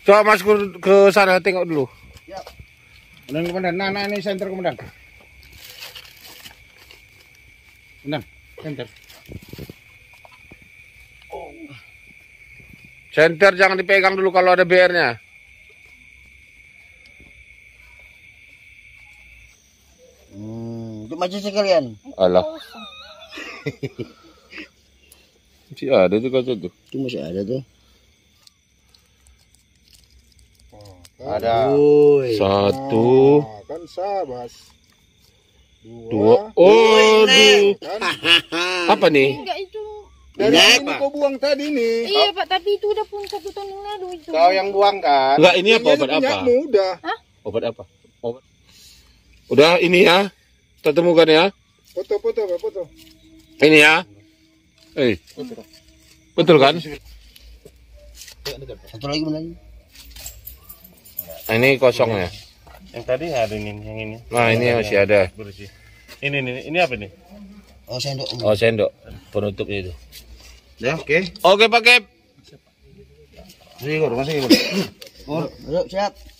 Coba Mas ke sana tengok dulu. Ya. Komandan. Nah, ini senter komandan. Komandan, senter. Senter jangan dipegang dulu kalau ada BR-nya. Untuk maju sekalian. Alah. Masih ada tuh kaca tuh. Itu masih ada tuh. Ada. Satu. Nah, kan sabas. Dua. Oh, Kan? apa nih? Enggak itu. Dari ini kau buang tadi nih. Iya Pak, tapi itu udah pun 1 tahun yang lalu itu. Kau yang buang kan? Enggak, ini apa? Obat apa? Udah. Obat apa? Obat. Udah ini ya. Kita temukan ya. Foto. Ini ya. Betul kan? Satu lagi komandan. Nah, ini kosong ya. Yang tadi ada ini, yang ini. Nah, ini masih ada. Bersih. Ini apa nih? Oh, sendok. Oh, sendok. Penutupnya itu. Ya, oke. Oke, Pak Kep. Masih ikut. Siap.